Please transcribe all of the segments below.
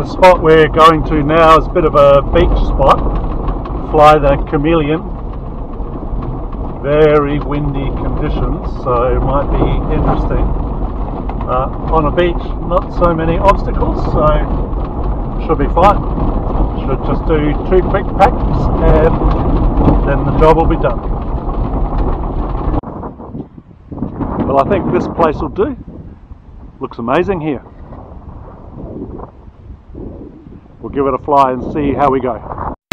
The spot we're going to now is a bit of a beach spot, Fly the Chameleon. Very windy conditions, so it might be interesting. On a beach, not so many obstacles, so should be fine. Should just do 2 quick packs and then the job will be done. Well, I think this place will do. Looks amazing here. We'll give it a fly and see how we go.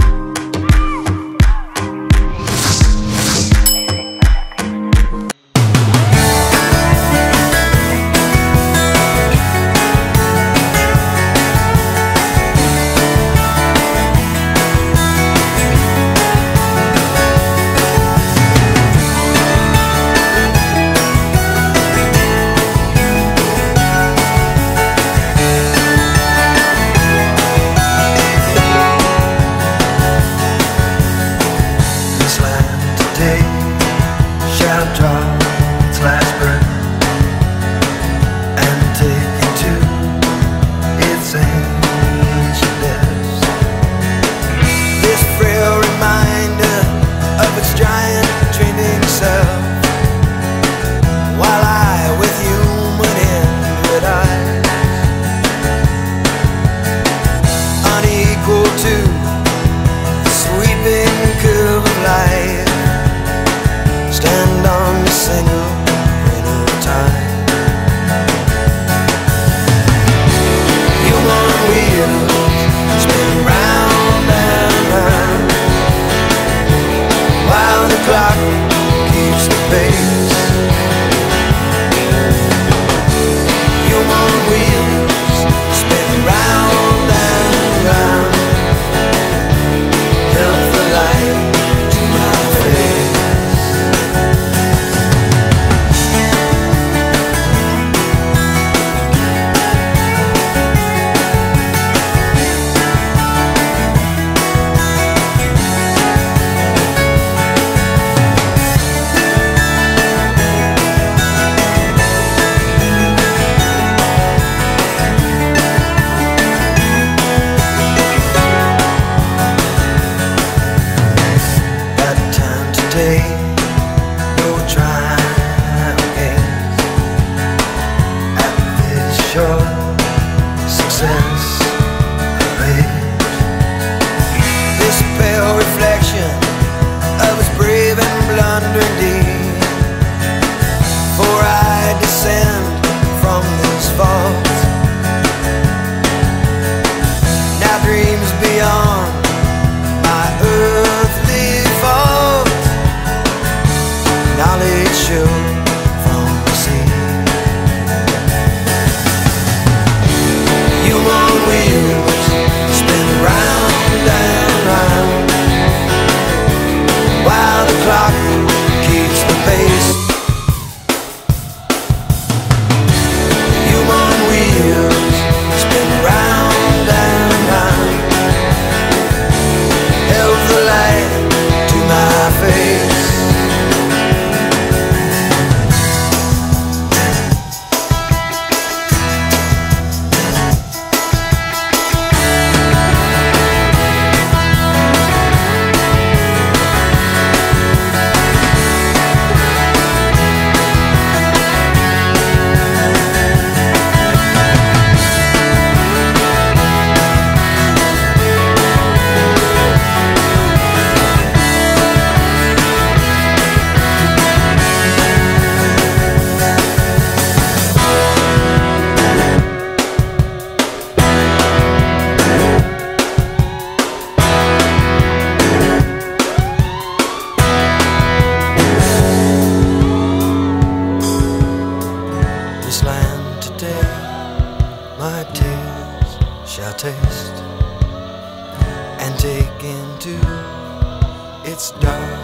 its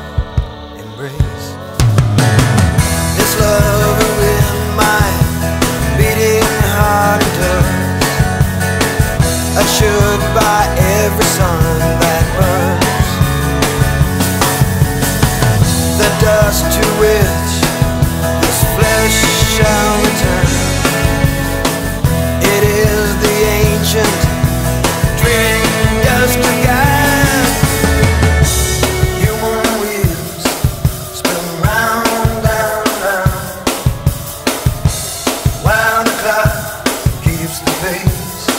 dark embrace. This love in my beating heart endures, assured by every sun that burns. The dust to which this flesh shall return, it is the ancient face.